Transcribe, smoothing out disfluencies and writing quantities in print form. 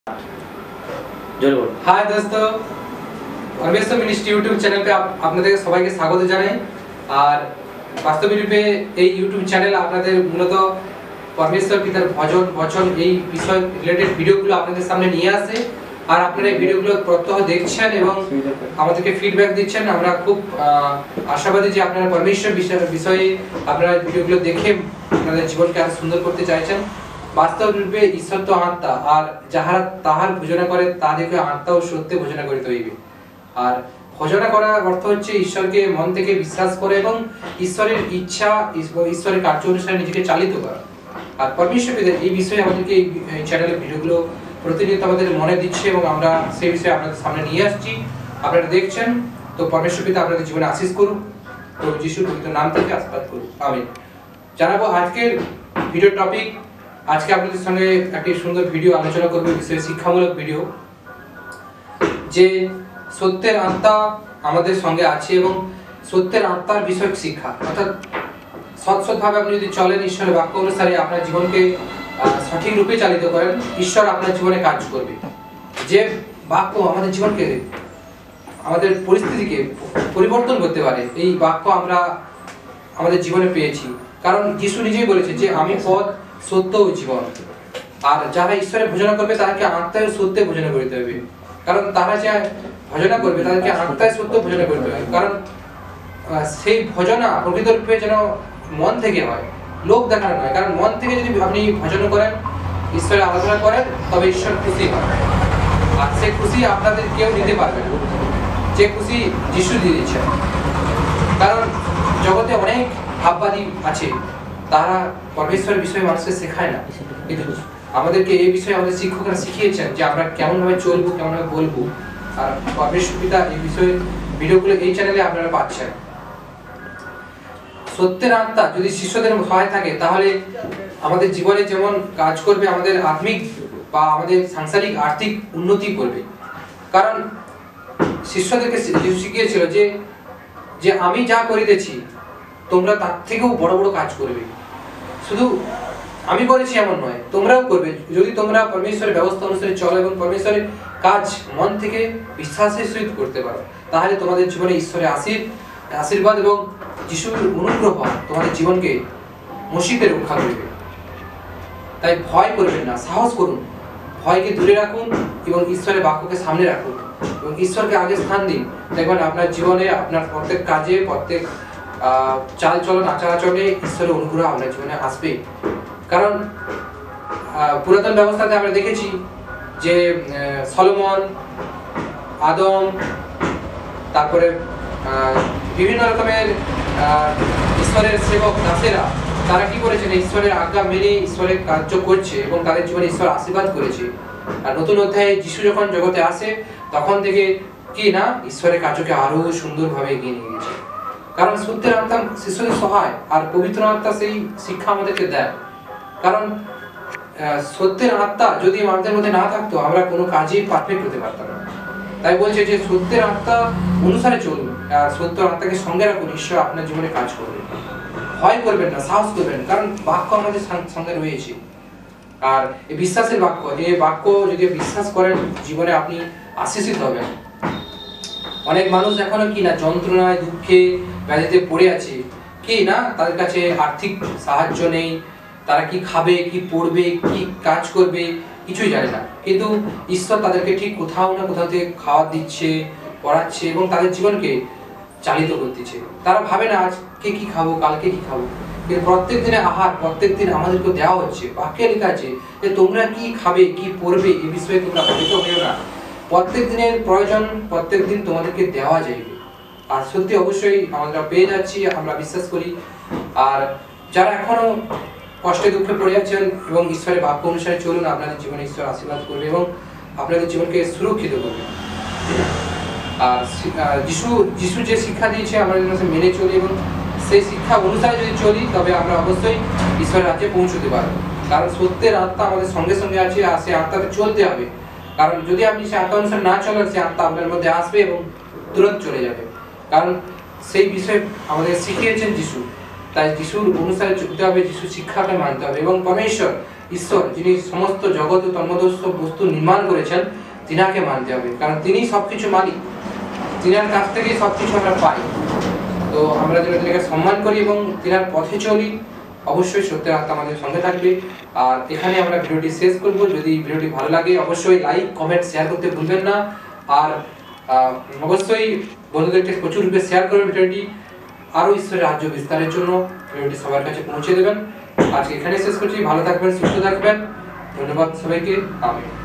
हाय दोस्तों, परमेश्वर ministry YouTube channel पे আপনাদের সবাইকে স্বাগত জানাই। আর বাস্তবিক রূপে এই ইউটিউব চ্যানেল আপনাদের মূলত পরমেশ্বর পিতার ভজন বচন এই বিষয় রিলেটেড ভিডিওগুলো আপনাদের সামনে নিয়ে আসে। আর আপনারা এই ভিডিওগুলো প্রত্যহ দেখছেন এবং আমাদেরকে ফিডব্যাক দিচ্ছেন। আমরা খুব আশাবাদী যে আপনারা পরমেশ্বর বিষয়ে আপনারা ভিডিওগুলো দেখে আপনাদের জীবনকে আরো সুন্দর করতে চাইছেন। বাস্তব রূপে ঈশ্বর তো আত্মা, আর যাহারা তাহার ভোজনা করে তাদেরকে আত্মা ও সত্যে ভোজনা করিতে হইবে। আর ভোজনা করার অর্থ হচ্ছে ঈশ্বরকে মন থেকে বিশ্বাস করে এবং ঈশ্বরের ইচ্ছা ঈশ্বরের কার্য অনুসারে নিজেকে চালিত করা। আর পরমেশ্বর পিতা এই বিষয়ে আমাদেরকে এই চ্যানেলের ভিডিওগুলো প্রতিনিয়ত আমাদের মনে দিচ্ছে এবং আমরা সেই বিষয়ে আপনাদের সামনে নিয়ে আসছি। আপনারা দেখছেন, তো পরমেশ্বর পিতা আপনাদের জীবনে আশীষ করুন, প্রভু যিশুর পবিত্র নাম থেকে আশীর্বাদ করুন, আমিন। জানাবো আজকের ভিডিও টপিক। আজকে আপনাদের সঙ্গে একটি সুন্দর ভিডিও আলোচনা করব, বিষয়ে শিক্ষামূলক ভিডিও, যে সত্যের আত্মা আমাদের সঙ্গে আছে এবং সত্যের আত্মার বিষয়ক শিক্ষা, অর্থাৎ সৎভাবে আপনি যদি চলেন ঈশ্বরের বাক্য অনুসারে আপনার জীবনকে সঠিক রূপে চালিত করেন, ঈশ্বর আপনার জীবনে কাজ করবে। যে বাক্য আমাদের জীবনকে আমাদের পরিস্থিতিকে পরিবর্তন করতে পারে, এই বাক্য আমরা আমাদের জীবনে পেয়েছি। কারণ যিশু নিজেই বলেছে যে আমি পথ সত্য ও জীবন। আর যারা ঈশ্বরের ভোজনা করবে তাদেরকে আত্মায় সত্যে ভোজনা করতে হবে। কারণ তারা যে ভজনা করবে তাদেরকে আত্মায় সত্য ভোজনা করতে হবে। কারণ সেই ভজনা প্রকৃতরূপে যেন মন থেকে হয়, লোক দেখানো নয়। কারণ মন থেকে যদি আপনি ভজন করেন, ঈশ্বরের আরাধনা করেন, তবে ঈশ্বর খুশি হয়। আর সে খুশি আপনাদের কেউ দিতে পারবে না, যে খুশি যিশু দিয়ে দিচ্ছেন। কারণ জগতে অনেক ভাববাদী আছে, তারা পরমেশ্বরের বিষয়ে মানুষকে শেখায় না, কিন্তু আমাদেরকে এই বিষয়ে আমাদের শিক্ষকরা শিখিয়েছেন যে আমরা কেমন ভাবে চলবো, কেমন ভাবে বলবো। আর পরমেশ্বর পিতা এই বিষয়ে ভিডিওগুলো এই চ্যানেলে আপনারা পাচ্ছেন। সত্যের আত্মা যদি শিষ্যদের সহায় থাকে, তাহলে আমাদের জীবনে যেমন কাজ করবে, আমাদের আত্মিক বা আমাদের সাংসারিক আর্থিক উন্নতি করবে। কারণ শিষ্যদেরকে যিশু শিখিয়েছিল যে আমি যা করিতেছি তোমরা তার থেকেও বড় বড় কাজ করবে। শুধু আমি করেছি এমন নয়, তোমরাও করবে। যদি তোমরা পরমেশ্বরের ব্যবস্থা অনুসারে চলো এবং পরমেশ্বরের কাজ মন থেকে বিশ্বাসের সহিত করতে পারো, তাহলে তোমাদের জীবনে ঈশ্বরের আশীর্বাদ এবং যিশুর অনুগ্রহ তোমাদের জীবনকে মসজিদে রক্ষা করবে। তাই ভয় করবেন না, সাহস করুন, ভয়কে দূরে রাখুন এবং ঈশ্বরের বাক্যকে সামনে রাখুন এবং ঈশ্বরকে আগে স্থান দিন। দেখবেন আপনার জীবনে, আপনার প্রত্যেক কাজে, প্রত্যেক চাল চলন আচার আচরণে ঈশ্বরের অনুগ্রহ আপনার জীবনে আসবে। কারণ পুরাতন ব্যবস্থাতে আমরা দেখেছি যে সলোমন, আদম, তারপরে বিভিন্ন রকমের ঈশ্বরের সেবক দাসেরা, তারা কি করেছেন, ঈশ্বরের আজ্ঞা মেনে ঈশ্বরের কার্য করছে এবং তাদের জীবনে ঈশ্বর আশীর্বাদ করেছে। আর নতুন অধ্যায়ে যিশু যখন জগতে আসে, তখন থেকে কি না ঈশ্বরের কার্যকে আরো সুন্দরভাবে এগিয়ে নিয়ে গেছে। কারণ সত্যের আত্মা শিশুদের সহায়, আর পবিত্র আত্মা সেই শিক্ষা আমাদেরকে দেয়। কারণ সত্যের আত্মা যদি আমাদের মধ্যে না থাকতো, আমরা কোনো কাজেই পারফেক্ট হতে পারতাম না। তাই বলছে যে সত্যের আত্মা অনুসারে চলুন, আর সত্যের আত্মাকে সঙ্গে রাখুন, ঈশ্বর আপনার জীবনে কাজ করবে। ভয় করবেন না, সাহস করবেন, কারণ বাক্য আমাদের সঙ্গে রয়েছে। আর এই বিশ্বাসের বাক্য, এই বাক্য যদি বিশ্বাস করেন, জীবনে আপনি আশীষিত হবেন। অনেক মানুষ এখনো কি না যন্ত্রণায়, দুঃখে, ব্যাধিতে পড়ে আছে, কি না তাদের কাছে আর্থিক সাহায্য নেই, তারা কি খাবে, কি পড়বে, কি কাজ করবে কিছুই জানে না। কিন্তু ঈশ্বর তাদেরকে ঠিক কোথাও না কোথাও থেকে খাওয়া দিচ্ছে, পড়াচ্ছে এবং তাদের জীবনকে চালিত করতেছে। তারা ভাবে না আজকে কি খাবো, কালকে কি খাবো, কিন্তু প্রত্যেক দিনে আহার প্রত্যেক দিন আমাদেরকে দেওয়া হচ্ছে। বাক্যে লেখা আছে যে তোমরা কি খাবে, কি পড়বে, এই বিষয়ে তোমরা ভাবিত হইও না। প্রত্যেক দিনের প্রয়োজন প্রত্যেক দিন তোমাদেরকে দেওয়া যাইবে। আর সত্যি অবশ্যই আমরা পেয়ে যাচ্ছি, আমরা বিশ্বাস করি। আর যারা এখনো কষ্টে দুঃখে পড়ে যাচ্ছেন এবং ঈশ্বরের বাক্য অনুসারে চলুন, আপনাদের জীবনে ঈশ্বর আশীর্বাদ করবে এবং আপনাদের জীবনকে সুরক্ষিত করবে। আর যিশু যে শিক্ষা দিয়েছে আমরা যেন মেনে চলি এবং সেই শিক্ষা অনুসারে যদি চলি, তবে আমরা অবশ্যই ঈশ্বরের রাজ্যে পৌঁছতে পারবো। কারণ সত্যের আত্মা আমাদের সঙ্গে সঙ্গে আছে, আর সেই আত্মাতে চলতে হবে। কারণ যদি আপনি সেই আত্মা অনুসারে না চলেন, সেই আত্মা আপনার মধ্যে আসবে এবং তুরন্ত চলে যাবে। কারণ সেই বিষয়ে আমাদের শিখিয়েছেন যিশু। তাই যিশুর অনুসারে চলতে হবে, যিশুর শিক্ষাকে মানতে হবে এবং পরমেশ্বর ঈশ্বর, যিনি সমস্ত জগৎ ও তন্মধ্যস্থ বস্তু নির্মাণ করেছেন, তিনাকে মানতে হবে, কারণ তিনি সবকিছু মালিক, তিনার কাছ থেকেই সবকিছু আমরা পাই। তো আমরা যেন তিনাকে সম্মান করি এবং তিনার পথে চলি, অবশ্যই সত্যের আত্মা আমাদের সঙ্গে থাকবে। আর এখানে আমরা ভিডিওটি শেষ করব। যদি ভিডিওটি ভালো লাগে অবশ্যই লাইক, কমেন্ট, শেয়ার করতে ভুলবেন না। আর অবশ্যই বন্ধুদেরকে প্রচুর রূপে শেয়ার করবেন ভিডিওটি, আরও ঈশ্বরের রাজ্য বিস্তারের জন্য ভিডিওটি সবার কাছে পৌঁছে দেবেন। আজকে এখানে শেষ করছি। ভালো থাকবেন, সুস্থ থাকবেন। ধন্যবাদ সবাইকে। আমিন।